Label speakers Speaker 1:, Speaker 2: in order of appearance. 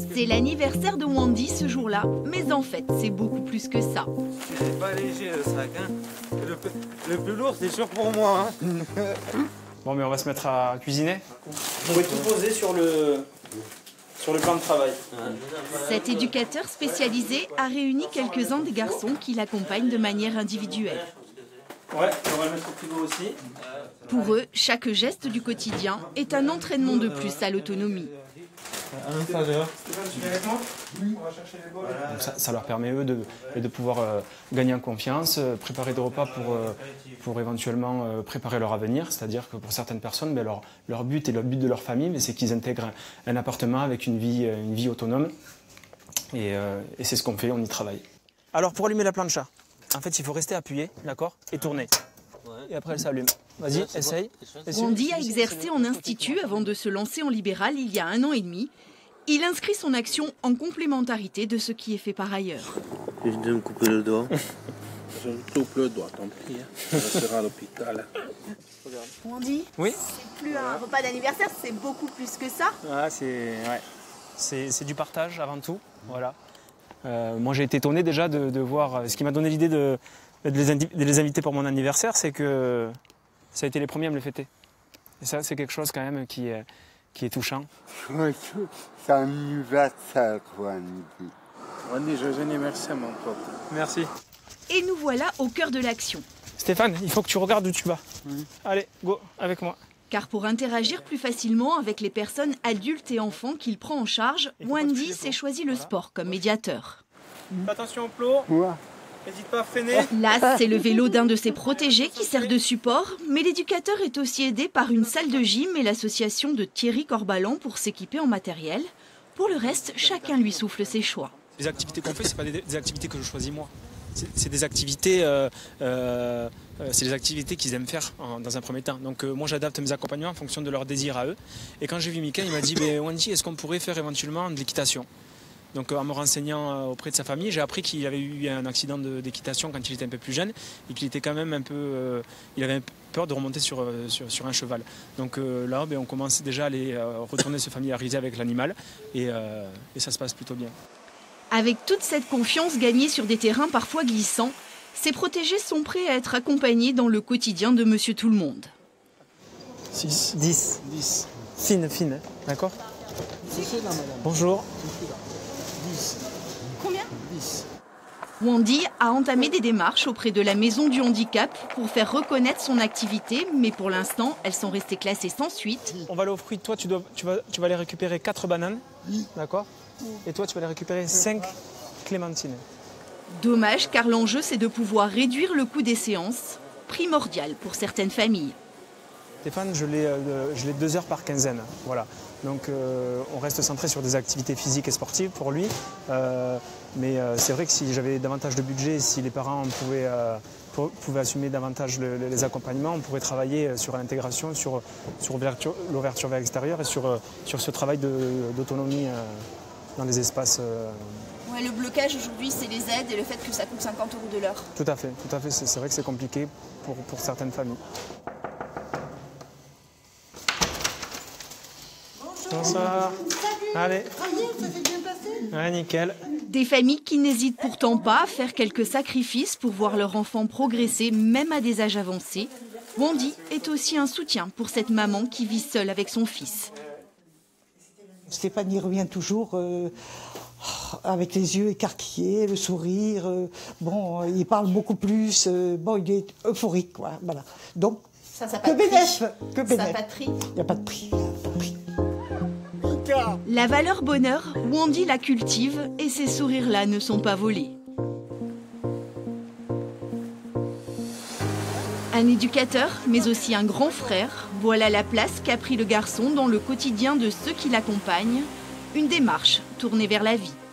Speaker 1: C'est l'anniversaire de Wendy ce jour-là, mais en fait, c'est beaucoup plus que ça.
Speaker 2: C'est pas léger le sac, hein. Le plus lourd, c'est sûr pour moi. Hein.
Speaker 3: Bon, mais on va se mettre à cuisiner. On va tout poser sur le plan de travail.
Speaker 1: Cet éducateur spécialisé a réuni quelques-uns des garçons qui l'accompagnent de manière individuelle.
Speaker 3: Ouais, on va le mettre au frigo aussi.
Speaker 1: Pour eux, chaque geste du quotidien est un entraînement de plus à l'autonomie.
Speaker 3: Stéphane, tu viens avec moi ? Oui. On va chercher les bols. Donc ça leur permet, eux, de pouvoir gagner en confiance, préparer des repas pour éventuellement préparer leur avenir. C'est-à-dire que pour certaines personnes, leur but et le but de leur famille, c'est qu'ils intègrent un appartement avec une vie autonome. Et c'est ce qu'on fait, on y travaille. Alors, pour allumer la plancha, en fait, il faut rester appuyé, d'accord, et tourner. Et après, elle s'allume. Vas-y, essaye.
Speaker 1: Wendy a exercé en institut avant de se lancer en libéral il y a 1 an et demi. Il inscrit son action en complémentarité de ce qui est fait par ailleurs.
Speaker 2: Je vais me couper le doigt.
Speaker 4: Je me coupe le doigt, tant pis. Je serai à l'hôpital.
Speaker 5: Wendy,
Speaker 3: oui,
Speaker 5: c'est plus un repas d'anniversaire, c'est beaucoup plus que ça.
Speaker 3: Ah, c'est du partage avant tout. Voilà. Moi, j'ai été étonné déjà de voir. Ce qui m'a donné l'idée de les inviter pour mon anniversaire, c'est que ça a été les premiers à me le fêter. Et ça, c'est quelque chose quand même qui est touchant.
Speaker 6: C'est un anniversaire, Wendy.
Speaker 4: Wendy, joyeux anniversaire, mon pote.
Speaker 3: Merci.
Speaker 1: Et nous voilà au cœur de l'action.
Speaker 3: Stéphane, il faut que tu regardes où tu vas. Allez, go, avec moi.
Speaker 1: Car pour interagir plus facilement avec les personnes adultes et enfants qu'il prend en charge, Wendy s'est choisi le sport comme médiateur.
Speaker 3: Attention au plot.
Speaker 6: Ouais.
Speaker 3: N'hésite pas à freiner.
Speaker 1: Là, c'est le vélo d'un de ses protégés qui sert de support, mais l'éducateur est aussi aidé par une salle de gym et l'association de Thierry Corbalan pour s'équiper en matériel. Pour le reste, chacun lui souffle ses choix.
Speaker 3: Les activités qu'on fait, ce pas des activités que je choisis moi. C'est des activités, qu'ils aiment faire dans un premier temps. Donc moi, j'adapte mes accompagnements en fonction de leurs désirs à eux. Et quand j'ai vu Mika, il m'a dit Wendy, est-ce qu'on pourrait faire éventuellement de l'équitation ? Donc en me renseignant auprès de sa famille, j'ai appris qu'il avait eu un accident d'équitation quand il était un peu plus jeune et qu'il était quand même un peu, il avait peur de remonter sur un cheval. Donc là, on commence déjà à aller retourner se familiariser avec l'animal et ça se passe plutôt bien.
Speaker 1: Avec toute cette confiance gagnée sur des terrains parfois glissants, ces protégés sont prêts à être accompagnés dans le quotidien de Monsieur Tout-le-Monde.
Speaker 3: 6, 10. Fine, d'accord ? Bonjour.
Speaker 5: Combien ?
Speaker 1: Wendy a entamé des démarches auprès de la Maison du Handicap pour faire reconnaître son activité, mais pour l'instant, elles sont restées classées sans suite.
Speaker 3: On va aller aux fruits. Toi, tu vas aller récupérer 4 bananes, d'accord ? Et toi, tu vas aller récupérer 5 clémentines.
Speaker 1: Dommage, car l'enjeu, c'est de pouvoir réduire le coût des séances, primordial pour certaines familles.
Speaker 3: Stéphane, je l'ai 2 heures par quinzaine. Voilà. Donc on reste centré sur des activités physiques et sportives pour lui. Mais c'est vrai que si j'avais davantage de budget, si les parents pouvaient assumer davantage les accompagnements, on pourrait travailler sur l'intégration, sur l'ouverture vers l'extérieur et sur ce travail d'autonomie dans les espaces.
Speaker 5: Ouais, le blocage aujourd'hui, c'est les aides et le fait que ça coûte 50 € de l'heure.
Speaker 3: Tout à fait. C'est vrai que c'est compliqué pour certaines familles. Bonsoir. Allez.
Speaker 7: Ça s'est bien passé ?
Speaker 3: Ouais, nickel.
Speaker 1: Des familles qui n'hésitent pourtant pas à faire quelques sacrifices pour voir leur enfant progresser, même à des âges avancés. Wendy est aussi un soutien pour cette maman qui vit seule avec son fils.
Speaker 7: Stéphane y revient toujours avec les yeux écarquillés, le sourire. Il parle beaucoup plus. Il est euphorique, quoi. Voilà. Donc,
Speaker 5: Ça n'a
Speaker 7: que
Speaker 5: pas de prix.
Speaker 7: bénéf.
Speaker 5: Ça n'a pas de prix.
Speaker 7: Il n'y a pas de prix.
Speaker 1: La valeur bonheur, Wendy la cultive et ces sourires-là ne sont pas volés. Un éducateur, mais aussi un grand frère, voilà la place qu'a pris le garçon dans le quotidien de ceux qui l'accompagnent. Une démarche tournée vers la vie.